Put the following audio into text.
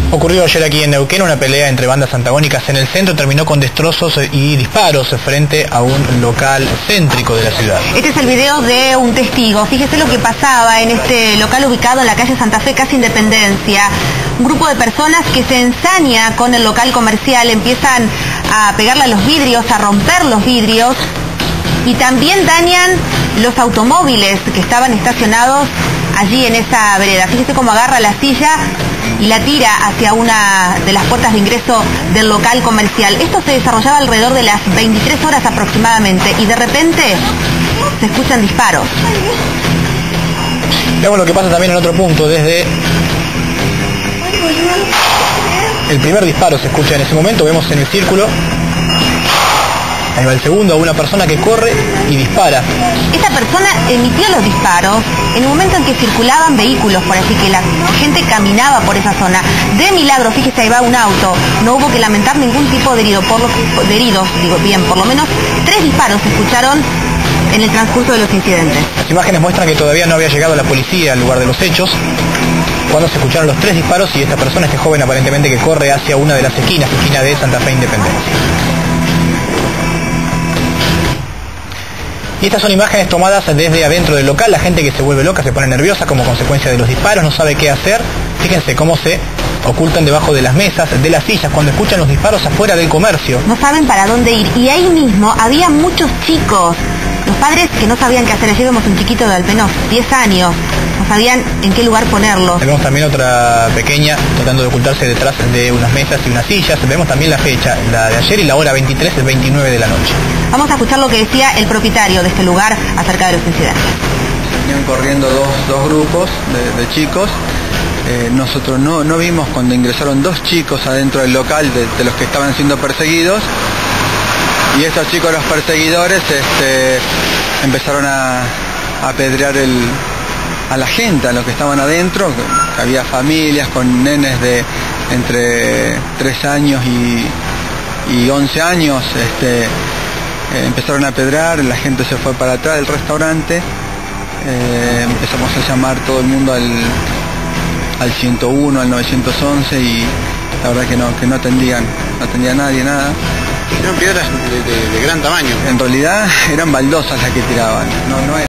Ocurrió ayer aquí en Neuquén una pelea entre bandas antagónicas en el centro, terminó con destrozos y disparos frente a un local céntrico de la ciudad. Este es el video de un testigo. Fíjese lo que pasaba en este local ubicado en la calle Santa Fe, casi Independencia. Un grupo de personas que se ensaña con el local comercial, empiezan a pegarle a los vidrios, a romper los vidrios y también dañan los automóviles que estaban estacionados allí en esa vereda. Fíjese cómo agarra la silla y la tira hacia una de las puertas de ingreso del local comercial. Esto se desarrollaba alrededor de las 23 horas aproximadamente y de repente se escuchan disparos. Veamos lo que pasa también en otro punto. Desde el primer disparo se escucha en ese momento, vemos en el círculo. Ahí va el segundo, a una persona que corre y dispara. Esta persona emitió los disparos en el momento en que circulaban vehículos por así que la gente caminaba por esa zona. De milagro, fíjese, ahí va un auto. No hubo que lamentar ningún tipo de heridos, por lo menos 3 disparos se escucharon en el transcurso de los incidentes. Las imágenes muestran que todavía no había llegado la policía al lugar de los hechos cuando se escucharon los 3 disparos y esta persona, este joven aparentemente que corre hacia una de las esquina de Santa Fe Independencia. Y estas son imágenes tomadas desde adentro del local. La gente que se vuelve loca, se pone nerviosa como consecuencia de los disparos, no sabe qué hacer. Fíjense cómo se ocultan debajo de las mesas, de las sillas, cuando escuchan los disparos afuera del comercio. No saben para dónde ir. Y ahí mismo había muchos chicos, los padres que no sabían qué hacer. Allí vemos un chiquito de al menos 10 años, no sabían en qué lugar ponerlo. Vemos también otra pequeña tratando de ocultarse detrás de unas mesas y unas sillas. Vemos también la fecha, la de ayer y la hora 23 del 29 de la noche. Vamos a escuchar lo que decía el propietario de este lugar acerca de los incidentes. Venían corriendo dos grupos de chicos. Nosotros no vimos cuando ingresaron 2 chicos adentro del local de los que estaban siendo perseguidos. Y estos chicos, los perseguidores, empezaron a apedrear a la gente, a los que estaban adentro. Había familias con nenes de entre 3 años y 11 años. Empezaron a apedrear, la gente se fue para atrás del restaurante. Empezamos a llamar todo el mundo al 101, al 911 y la verdad que no atendía nadie, nada. Eran piedras de gran tamaño. En realidad eran baldosas las que tiraban, no